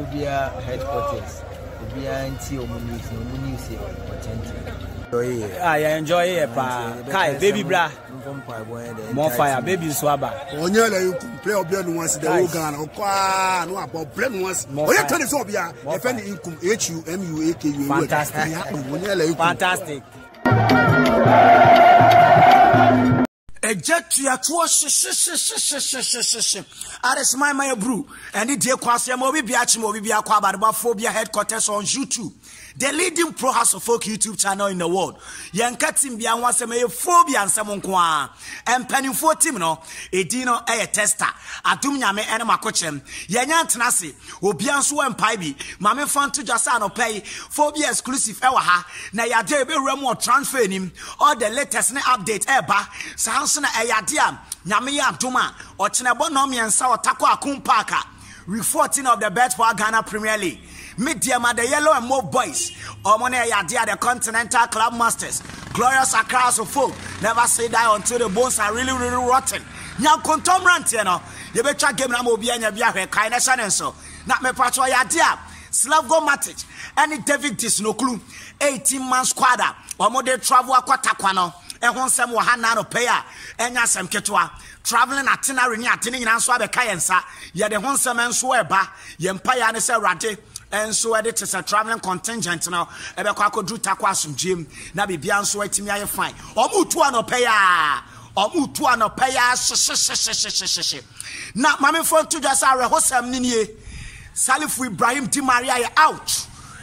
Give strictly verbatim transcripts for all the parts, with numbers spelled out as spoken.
Obia headquarters. Obia anti omunis no munis authentic. I enjoy it, pa. Kai, baby bra. More fire, baby swabber. Only you can play Obia once the organ or qua no about blend once. Oh, you turn it Obia. If any income H U M U A K U. Fantastic. Fantastic. A jet to your twash, Aris my my brew, and it dear Quasia Mobi Biachimo Bibia Quababa Phobia headquarters on YouTube. The leading pro house of folk YouTube channel in the world. Yan Katim Bian was a may phobia and someone qua. And penning for Timno, a dino a tester. Atum Yame and Makochem. Yanyan Tanasi, Obian Su and Pibi, Mamma Fan to Jasano pay, phobia exclusive Ewaha, Naya be Remo transfer him, or the latest update Eba, Sansana Ayadiam, Yamia Tuma, or Chinabo and Sawa Takwa Kumpaka. Week fourteen of the bet for Ghana Premier League. Media the yellow and mauve boys. Omone Yadia the Continental Club Masters. Glorious across of folk. Never say die until the bones are really, really rotten. Now contom rantiano. You better game na mobi and ya kindness and so. Not me patro Yadia. Slavgo Matic. Any David Tis no clue. eighteen man squadra. Omode travel aquataquano. And one some wahana no payer. And yasam ketua. Traveling itinerary atini in answer the kayensa. Ya the one some and swearba. Yempire and say rate. And so it is a traveling contingent now. Ebe kwa ko dru takwa asumjim na bibia nso atimi aye fine. Omutu ano peya. Omutu ano peya. Na mame fon to just are hosam ninie. Salif Ibrahim Di Maria out.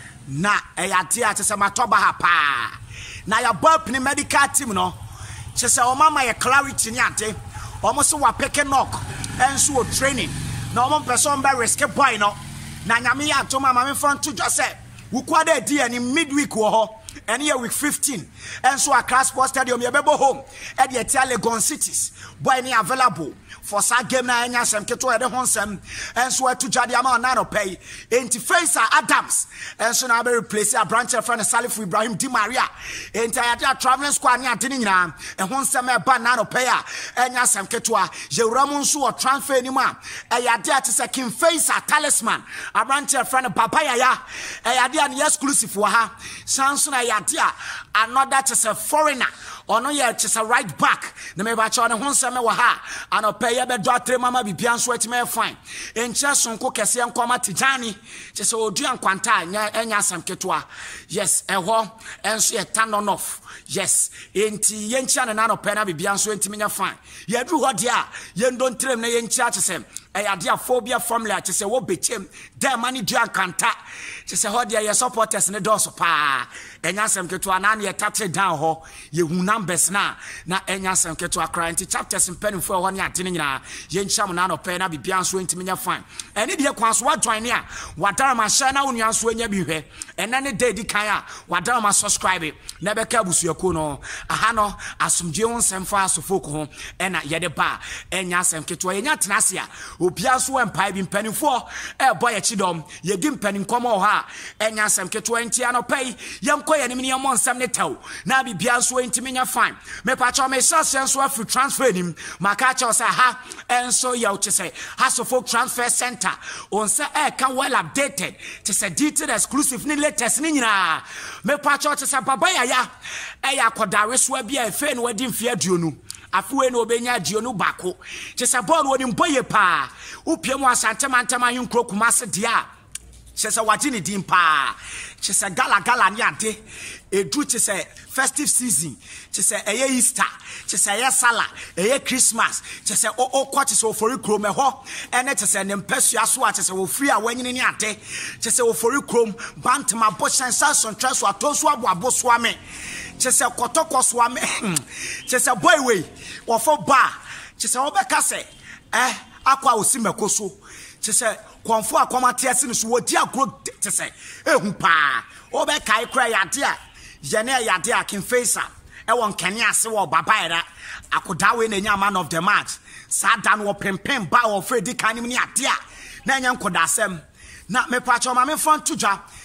Na eya dia te se matoba ha pa. Na ya bop ni medical team no. Che se o mama ye clarity ni ante. Omo so wa peke knock. Enso o training. Na omo person be risk boy no. Na nyame ya to mama me front to just say we kwada di ani midweek wo ho ene ya week fifteen enso Accra Sports Stadium ye bebo home e de tia Legon Cities boy ni available for sa game na enya sem keto e de honsem enso atu jade ama na no pay enti face Adams enso na be replace a branch friend Salif Ibrahim Di Maria enti ya traveling squad ni ade ni nyina e honsem e ba na no pay a enya sem keto a Jewramu nso o transfer ni ma e ya de atise King face talisman a branch friend B.Yahaya e ya de an exclusive wa ha sanso na ya de another just a foreigner or no yet just a right back na me ba cha ne honsem wa ha anope ye be do atre mama bibia nso atime fine enche sonko kese enkoma tijani just odu ankwanta nya enya asam ketoa yes eho enso ye turn on off yes enti ye ncha ne na no pe na bibia nso ntimi nya fine ye dru ho dia ye ndon trem na ye ncha chesem eya phobia formula chese wo bechem dem mani du ankanta chese ho dia ye supporters ne do so pa enya asam ketoa na na ye tate down ho ye hu numbers na na enya asam ketoa cranty chapters mpanimfo ho ne ate nyina ye ncham na no pe na bibia nso ntimi nya fine eni de kwan so wa join ne a wadara ma share na onua nso anya bi hwe ena ne day di kan a wadara ma subscribe na be ka busuako no aha no asomdwe won semfa asofoko ho ena ye de ba enya asam ketoa ye nya tenase a obia so empai bi mpanimfo e boy chidom ye di mpaninkomo ha enya asam ketoa ntia no pay ye nko ye nimni yemo nsam ne taw na bibia nso ntimi nya fine me pa cha me sase nso afi transfer nim maka cha say ha enso ye o say Hasofok Transfer Center on say e kan well updated to say detailed exclusive ni latest ni nyina me pa cha say B.Yahaya e ya kodare so bia e fe no wadi mfia duonu afuwe no obenya duonu bako to say ball woni mboye pa upiem asantema ntema hinkro kumase dia chese wajini dimpa chese gala gala ni ade edu chese festive season chese eye Easter chese eye Sala eye Christmas chese o o kwa chese ofori krom eho ene chese ne mpesu aso a chese wo free a wanyini ni ade chese ofori krom bantama bo sensa sontraso atonso abo aboso ame chese kotoko so ame chese boy we wo fo ba chese obeka se eh akwa osimekoso chese konfo akoma tiase no so wodi agro tese ehu pa obe kai kra yade a yene yade a King Faisal e won kane ase wo babaira akoda we na nya man of the match sada no pempem ba wo fredi kanim ni ade a na nya nkoda asem na me pacho ma me fon tujwa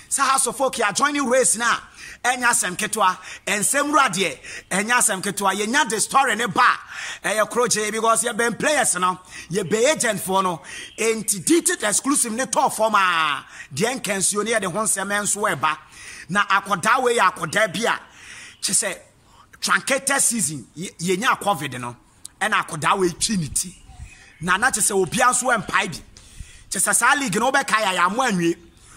Sa House of Folk ya joining race na enya sem ketwa ensem rade enya sem ketwa ye nya the story ne ba eh kroche because ye been players no ye be agent for no entitled exclusive ne to forma de enkensuo ne de honsem enso eba na akoda we ya akoda bia che se truncated season ye nya covid no e na akoda we trinity na na che se obi anso empai bi che se sa league no be kaya ya mo anwie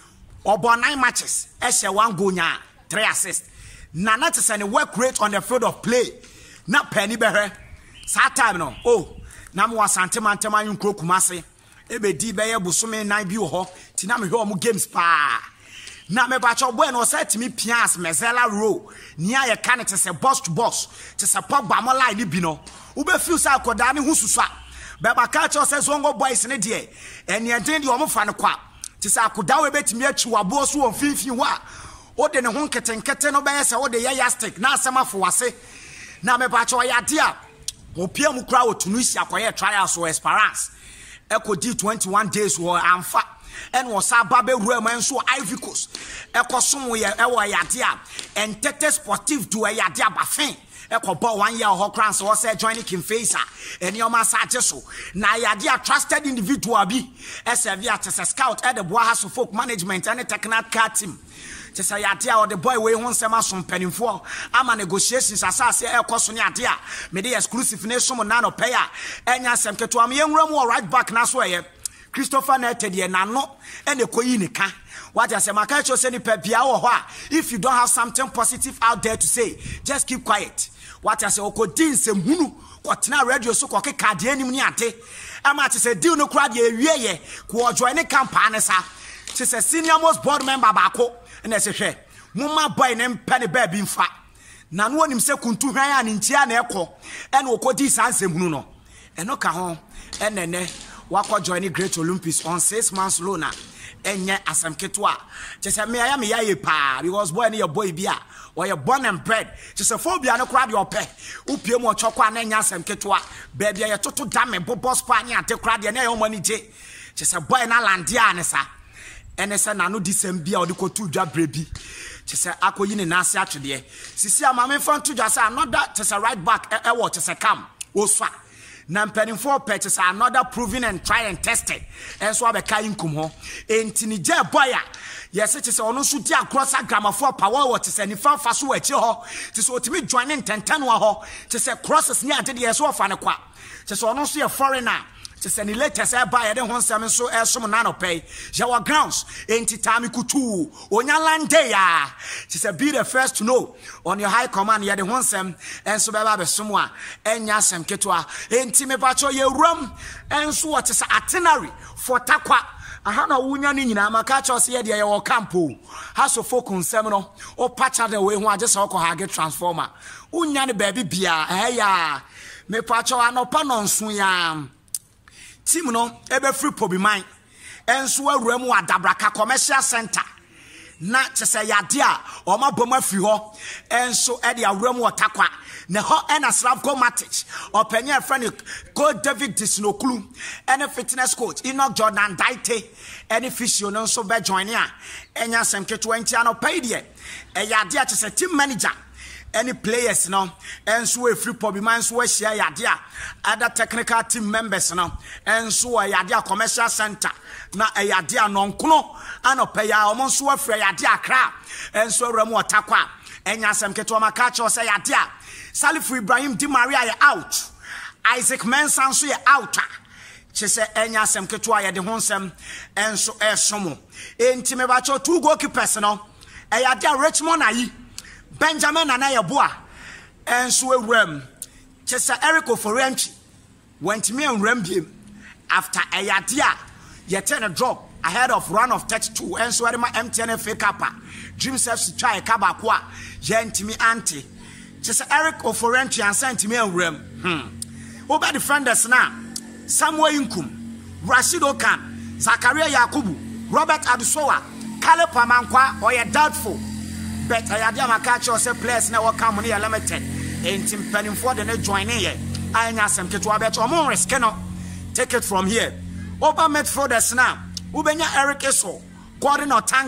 obo nine matches e she one goal nya three assists na na che se ne work rate on the field of play na penny behe sa time no oh na mo asante mantema yunkro kumase e be di be ye busome nine bi ho ti na me hwe o games pa na me ba cho boy no set me pias mezela row nia ye kan te se boss to boss te se pogba mo line ni bi no wo be feel sa akoda ne hususa be ba ka cho se zongo boys ne de eni eden de o mo fa ne kwa te se akoda we betimi achi wabo so on finfin ho a o de ne ho nketenkete no be ye se o de ye yastic na asema fo wase na me ba cho ya de a opia mu kra o Tunisia akoye trials so Esperance eko di twenty-one days wo amfa and was a babe room and so Ivory Coast. Echo somewhere, our yadia, and Tete Sportive to a yadia baffin. Echo ball one year or crans or say joining Kim Facer and your massageso. Na yadia trusted individual be as a via as a scout at the Boas of Folk Management and a technical car team. Just a yadia or the boy way one summer some penny for. I'm a negotiations as I say, El Cosonia dear, made the exclusive nation nano payer. And yes, I'm to a young room or right back now. Christopher Netted ye nano and the koyinika. What I say, my culture send pepia or what? If you don't have something positive out there to say, just keep quiet. What I say, Okodin se munu, what now radio so koke cardiani muniate. I'm at to say, do no crowd ye ye, ko join a campanesa. She says, senior most board member bako, and I say, Mumma boy named Penny Baby in fact. Nan one himself kuntu haya in Tiana echo, and Okodi sans muno. And no kahon, and then. Wako joining Great Olympics on six months loan enye asem ketwa chese me aya me yaye pa because boy ne your boy bia or your born and bred chese phobia no crowd your pay upie mu ochokwa na nya asem ketwa baby ya toto dame bobos pa nya ate crowd na your money je chese boy na landia ne sa ene se na no disem bia o de kotu dwa brebi chese akoyi ne na ase atwede sisi amame fan to dwa say another chese right back e wo chese kam oswa na mpenin for purchase another proven and try and tested and so abeka inkum ho entini je boya yes it is ono so di across grammar for power what is any fan fa so achi ho it so otimi joining tenten wa ho it say crosses ni ade de so fa ne kwa it so ono so a foreigner it say ni latest e buy de ho nsam so e so na no pay jawa grounds enti time kutu onya lande ya it say be the first to know on your high command ye de ho nsam en so be ba be somo a enya asem ketwa enti me ba cho ye ram en so what is itinerary for takwa aha na wunya ni nyina maka cho se ye de ye wo campo House of Folk nsem no o pacha de we ho age se okọ ha ge transformer unya ne baby bia eh ya me pa cho anopa no nso ya team no ebe free pobi man enso awura mu adabraka commercial center na chese yade a o ma boma free ho enso e de awura mu otakwa ne ho ena Slavko Matic openya friend coach David Disnoklu ene fitness coach Enoch Jordan Daite ene physio no so be join a enya sem ke twenty ano pay de e yade a chese team manager any players no and so a free pobi man so share yadia other technical team members no and so a yadia commercial center na a yadia non kuno anope ya omo so afre yadia kra and so remu otakwa enya sem keto maka cho say yadia Salif Ibrahim Di Maria ya out Isaac Mensah so ya out chese enya sem keto ya de honsem and so e somo enti me ba cho two goalkeepers no e yadia Richmond ayi Benjamin Anayabua and so Rem Chester Eric Oforenchi went me and Rembim after a yadia yet turn a drop ahead of run of thirty-two and so my M T N F A Kappa Dream Self try a Kabakwa Gentimi Auntie Chester Eric Oforenchi and sent me and Rem hmm over defenders now Samuel Inkum Rashid Okan Zakaria Yakubu Robert Adusowa Caleb Pamankwa or a doubtful. But I had a catch or say players now come here limited. Ain't him penning for the join here. I ask him to bet or more risk cannot take it from here. Over met for the snap. Ubenya Eric Eso, Gordon or Tanga,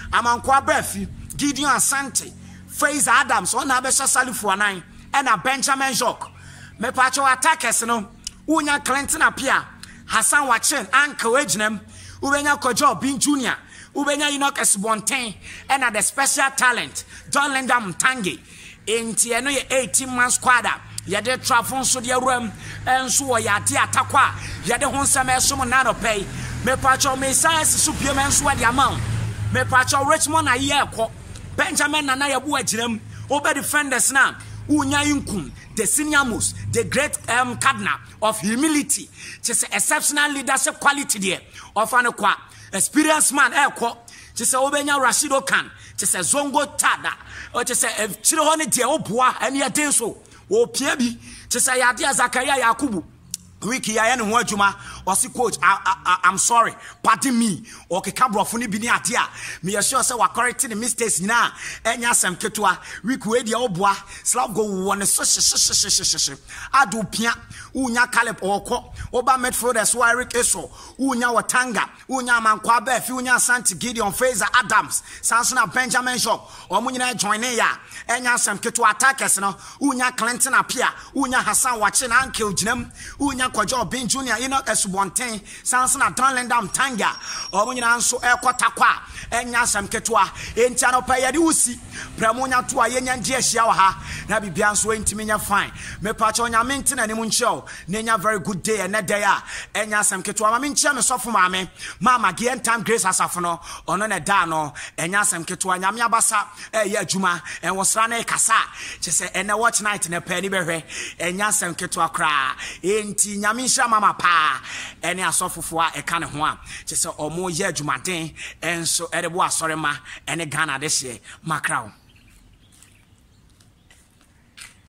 Amankwa Brefi, Gideon Asante, Fraser Adams, on Abesha Salifuanai, and a Benjamin Jock. Me pacho attackers no, Unya Clinton appear, Hassan Wachen, Uncle Ejnem, Ubenya Kojo Bin Junior, Ubenya Enoch Esbontain, and a the special talent, John Lendam Tangi, in Tiano eighteen months squad. Yade trafon so de ram enso yade atakwa yade honsam esom na no pay me pacho me science so pie men so de amount me pacho Richmond aye ekọ Benjamin Nana yabu agiram obe defenders na unya inkum the senior most the great um cardinal of humility just exceptional leadership quality there of an kwa experienced man ekọ just obenya Rashido Khan just Zongo Tada or just chiro honi de oboa ene yade so o piabi chesa yade Zakaria Yakubu wiki ya ene ho adwuma osi coach I, I, I'm sorry pardon me o ke kabrofo ni bi ni ade a me sure say wa correct the mistakes na enya asem ketua wiki we dia oboa slap go won so adu pia unya Caleb okọ oba midfielders wa Eric Eso unya Watanga unya Mankwa Befi unya Asante Gideon Fraser Adams Sansona Benjamin Shaw omunyina join ya enya asem ketua attackers no unya Clinton apia unya Hassan Wache na Uncle Ginam unya Kojo Bin Junior Enoch Esbontain Sansona Donlendam Tanga omunyina nso ekotakwa enya asem ketua entia no pa yade usi pramunya to ayenya ndie hia wa ha na bibia nso entimi nya fine me pa cha onya mentina ni mu ncheo nenya very good day and day a enya asem ketua ma menchia me sofo maame mama give time grace asafo no ono ne da no enya asem ketua nyame abasa eh ya adwuma en wosra na kasa chese ene watch night ne pa ni behwe enya asem ketua kra enti nyame nhia mama pa ene asofofo a eka ne ho a chese omo ye adwumaden enso edebo asore ma ene Ghana de hye makrawo